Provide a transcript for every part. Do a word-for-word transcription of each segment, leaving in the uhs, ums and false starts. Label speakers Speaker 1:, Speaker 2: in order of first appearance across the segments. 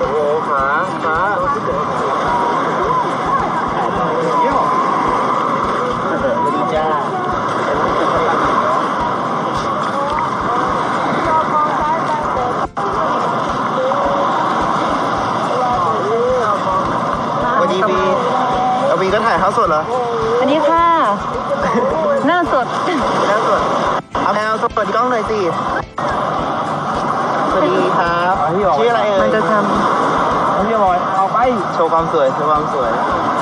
Speaker 1: โอ้โหขาขาดีจ้าวันนี้บีเอาบีก็ถ่ายเขาสดเหรอ
Speaker 2: อันนี้ค่ะ หน้าสด
Speaker 1: หน้าสดเอาแมวสดกล้องหน่อยสิสวัสดีครับชื่ออะไรเอ่ย
Speaker 2: มันจะท
Speaker 1: เอาพี่บอยเอาไปโชว์ความสวยโชว์ความสวย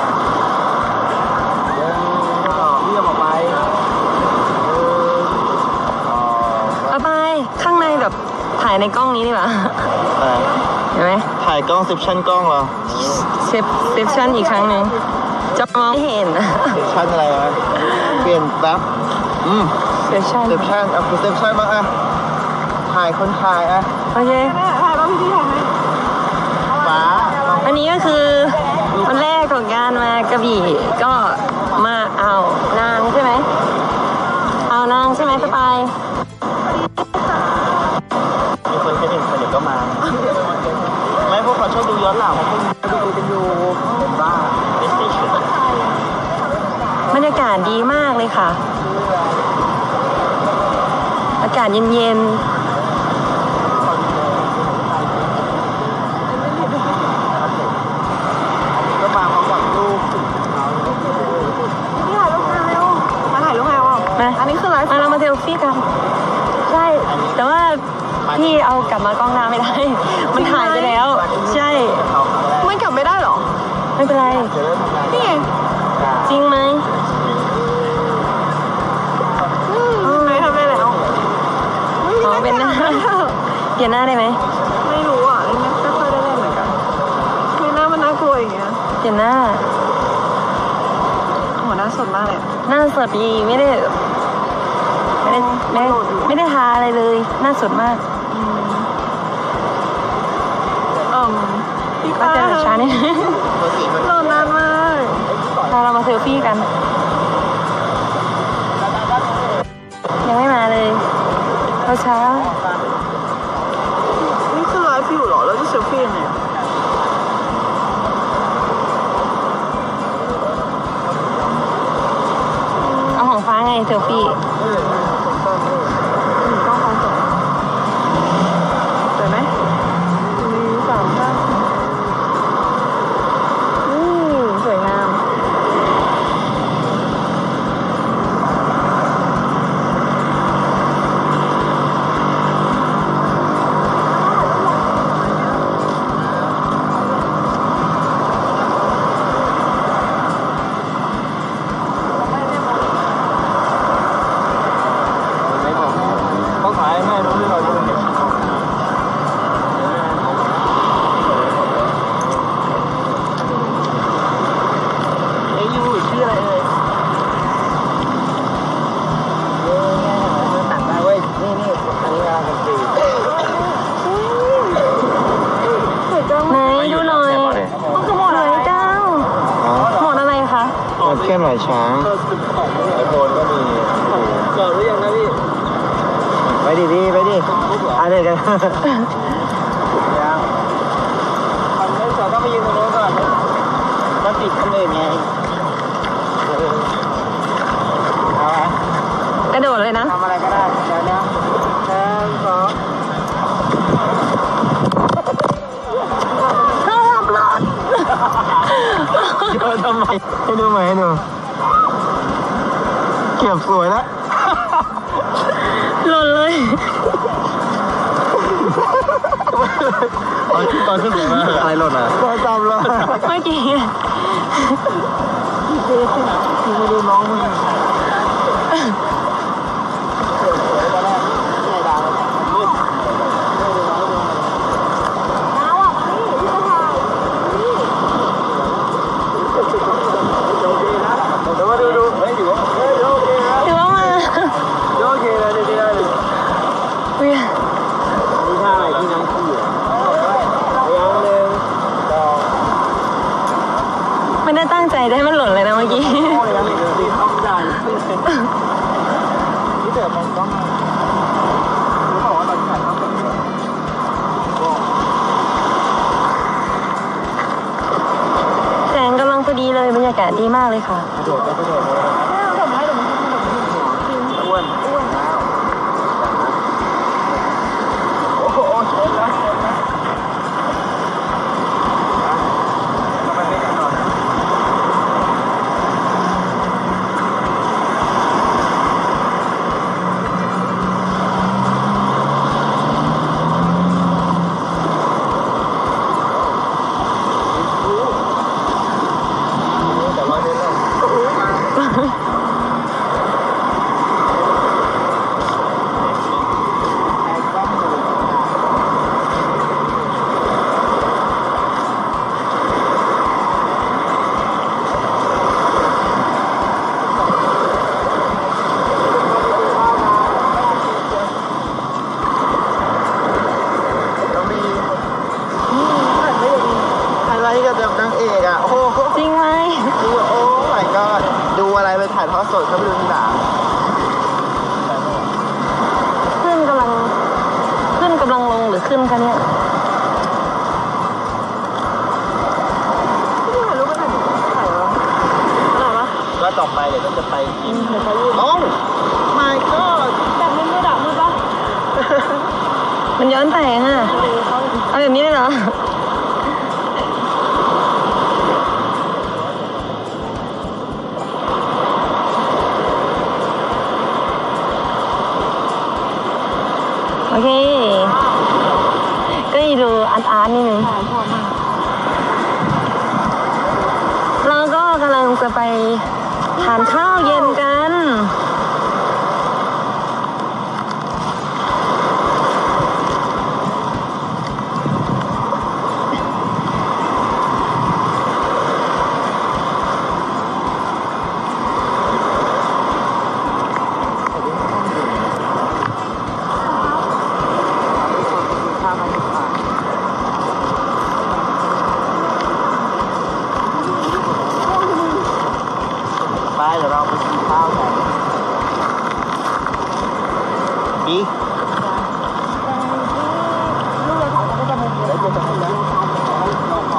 Speaker 1: พี่จะบอกไป
Speaker 2: ำเอาไปข้างในแบบถ่ายในกล้องนี้ดีกว่าเห็นไหม
Speaker 1: ถ่ายกล้องเซปชั่นกล้องเหรอ
Speaker 2: เซฟเซฟชั่นอีกครั้งหนึ่งจะมองไม่เห็น
Speaker 1: เซปชั่นอะไรวะเปลี่ยนแป๊บอืม
Speaker 2: เซฟชั่น
Speaker 1: เซปชั่นเอาคือเซปชั่นบ้างอะถ่ายคนถ่ายอะ
Speaker 2: โอเค
Speaker 3: ถ่ายบ้างพี่ถ่ายให้
Speaker 1: ฟ้า
Speaker 2: อันนี้ก็คือวันแรกของการมากระบี่ก็มาเอานางใช่ไหมเอานางใช่ไหมสปาย
Speaker 1: มีคนแค่หนึ่งคนเดี๋ยวก็มาไม่พวกเขาชอบดูย้อนหลังเพราะพวกนี้ดูกันอยู่บ้าไม่ใช่ชุด
Speaker 2: บรรยากาศดีมากเลยค่ะ อากาศเย็นๆ
Speaker 1: ก็มาพร้อมกับลูก
Speaker 3: พี่ถ่ายรูปมาเร็วมาถ่ายรูปมาเร็ว
Speaker 2: มา
Speaker 3: อันนี้คือไลฟ์
Speaker 2: มาเรามาเซลฟี่กัน ใช่ แต่ว่าพี่เอากลับมากล้องหน้าไม่ได้ มันถ่ายไปแล้ว ใช่
Speaker 3: ไม่กลับไม่ได้หรอ
Speaker 2: ไม่เป็นไร
Speaker 1: จะเริ่มทำงาน
Speaker 3: นี่ไง
Speaker 2: จริงไหม
Speaker 3: อืมไม่ทำได้แล้ว
Speaker 2: ขอเป็นหน้า เปลี่ยนหน้าได้ไหม
Speaker 3: ไม่รู้อ่ะไม่ไม่ค่อยได้เล่นเหมือนกันคือหน้ามันน่ากลัวอย่างเงี้ย
Speaker 2: เปลี่ยนหน้า
Speaker 3: หัวหน้าสดมากเลย
Speaker 2: หน้าสดดีไม่ได้ ไม่ได้ไม่ได้ไม่ได้ทาอะไรเลย หน้าสดมาก
Speaker 3: อืมพี่
Speaker 2: ก็
Speaker 3: ป้า
Speaker 2: เจอกับฉัน
Speaker 1: ตัวสีมัน
Speaker 3: รอนานมาก
Speaker 2: พาเรามาเซลฟี่กัน ยังไม่มาเลยเขาช้า
Speaker 3: นี่คือไลฟ์อยู่เหรอแล้วจะเซลฟี่ยังไง
Speaker 2: เอาของฟ้าไงเซลฟี่
Speaker 3: ต้องความสดสวยไหมมีสามท่าน
Speaker 2: อืมสวยงาม
Speaker 1: ไม่บอกเขาขายแม่รู้ที่เราจะเป็นเด็กเอ้ยยูชื่ออะไรเอ่ยเออเนี่ยมันตัดได้เว้ยนี่นี่อันนี้งานกันสี
Speaker 3: สวยจัง
Speaker 2: ไหนดูหน่อย
Speaker 3: มันคือหมด
Speaker 2: ส
Speaker 3: อะไร
Speaker 2: วยจัง
Speaker 1: อ๋อ
Speaker 2: หมดอะไรคะ
Speaker 1: หมดแค่หน่อยช้างไอโฟนก็มีจอดหรือยังนะพี่ไปดิพี่ไปดิอ่ะเดี๋ยวกันยังมันไม่จอดต้องไปยืนตรงโน้นก่อนมันติดคนอื่นไงเอาไหม
Speaker 2: กระโดดเลยนะ
Speaker 1: ทำอะไรก็ได้เดี๋ยวนะหนึ่งสอง
Speaker 2: ชอบหลอด
Speaker 1: โยนทำไมให้ดูไหมให้ดูเก็บสวยแล้ว
Speaker 2: หล่นเลย
Speaker 1: ตอนขึ้นเสียงมาอะไรหล่นอ่ะตอนจำเลย
Speaker 2: เมื่อกี้
Speaker 1: ที่ไม่ดูน้องมึงเดี๋ยวมาดูดูเฮ้ยอยู่เฮ้ยโอเคนะ
Speaker 2: ถือว่ามา
Speaker 1: โอเคเลยดีได้เลย
Speaker 2: อุ๊ย
Speaker 1: มีท่าอะไรที่น้ำขี้อ่ะยังหนึ่งสอง
Speaker 2: ไม่ได้ตั้งใจได้มันหล่นเลยนะเมื่อกี้ากาศดีมากเลยค่ะ
Speaker 1: กระโดดก็กระโดดเลย
Speaker 3: ไม่เอาดอกไม้เดี๋ยวมันทำขนมกิน
Speaker 1: อ้วนอ้วนแล้วโอ้โหชนแล้วชนแล้วทำไมไม่กันนอนแต่ร้อยเมตรแล้วโอ้โหอะไรกับนางเอกอ่ะ โอ้โห
Speaker 2: จริงไหม
Speaker 1: โอ้ my god ดูอะไรไปถ่ายทอดสดเขาไปดูทีหลัง
Speaker 2: ขึ้นกำลังขึ้นกำลังลงหรือขึ้นคะเนี่ย
Speaker 3: ที่ถ่ายรูปไปถ่ายถ่ายวะอะไรวะ
Speaker 1: ก็ต่อไปเดี๋ยวก็จะไปกิน
Speaker 3: เดี๋ยวไปยืน
Speaker 1: โอ้ my god
Speaker 3: แต่มืดมืดอะมืดปะ
Speaker 2: มันย้อนแสงอ่ะ เอาแบบนี้เลยเหรอ โอเค ก็ดูอาร์ตอาร์ตนิดนึง
Speaker 3: ถ่ายพอมาก
Speaker 2: เราก็กำลังจะไปทานข้าวเย็นกัน
Speaker 1: ไปเดี๋ยวเราไปกินข้าวกันดี
Speaker 3: ลูกเลยถ่ายแล้วก็จะมุม
Speaker 1: แล้วจะทำอะไรนะ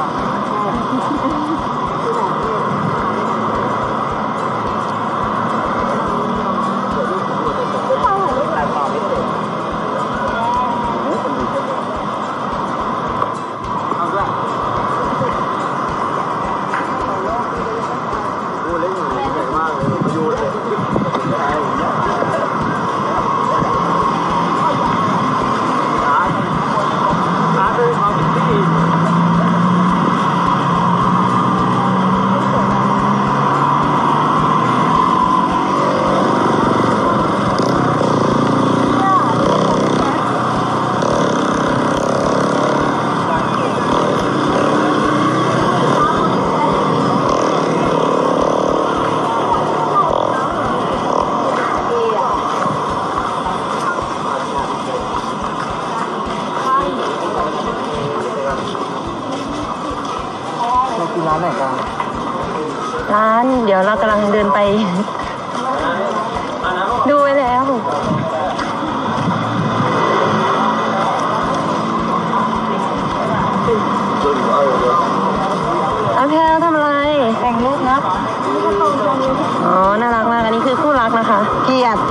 Speaker 3: ที่ถ่ายถ่ายรูป
Speaker 1: แต่ต่อไม่เสร็จเอาด้วยดูเล่นอยู่ใหญ่มากเลยมาดูเลยใช่อาร์ตอาร์ตเลยความที่ เรากินร้านไหนกัน
Speaker 2: ร้านเดี๋ยวเรากำลังเดินไป ดูไว้แล้ว อาแพลทำอะไร
Speaker 3: แต่งรูปนะ
Speaker 2: อ๋อ น่ารักมาก อันนี้คือคู่รักนะคะ เกลียด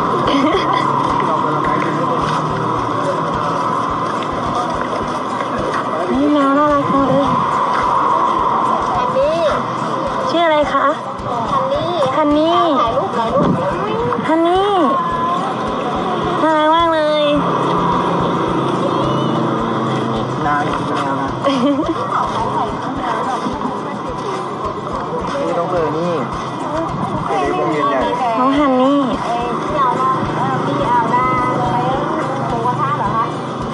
Speaker 2: นี่แมวน่ารักจังเลย
Speaker 3: อันนี้
Speaker 2: ชื่ออะไรคะ
Speaker 3: อันนี้
Speaker 2: ฮันนี่
Speaker 3: ถ่ายรูปถ่ายรูป
Speaker 2: ฮันนี่ น่ารักมากเลย
Speaker 1: นางแมวนะนี่ต้องเบอร์นี่เด็กโรงเรียนใหญ่
Speaker 2: น้องฮันนี่
Speaker 3: พี่เอาหน้าพี่เอาหน้าไปหมูกระทะเหรอคะ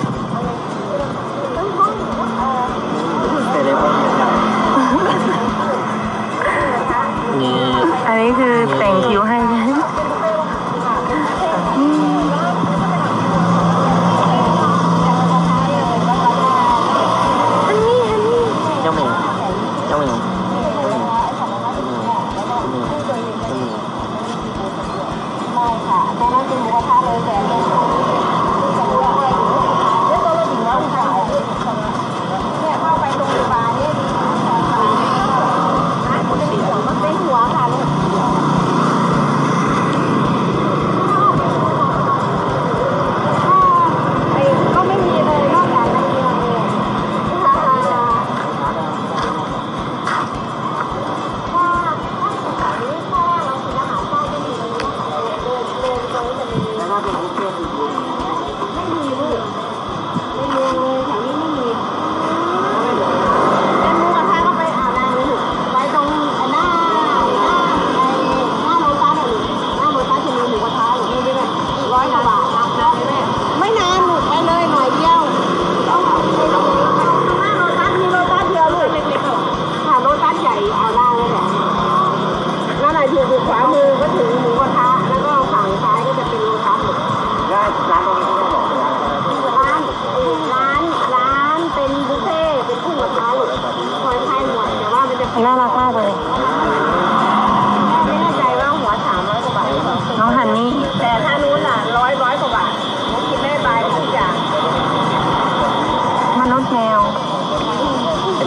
Speaker 3: ต้องห้องเออ
Speaker 1: เด็กโรงเรียนใหญ่นี่
Speaker 2: อันนี้คือแต่งคิ้วให้อืมฮันนี่ฮันนี่
Speaker 1: เจ้าหมู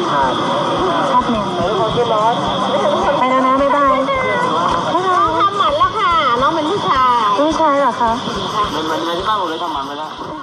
Speaker 1: ชาติ
Speaker 2: ชาติแมว
Speaker 1: แล้วเขาขึ้นรถ
Speaker 2: ไปแล้วนะบ๊ายบาย
Speaker 3: น้องทำหมันแล้วค่ะ น้องเป็นผู้ชาย
Speaker 2: ผู้ชายเหรอคะ
Speaker 1: มันมันที่บ้านผมเลยทำมันไปแล้ว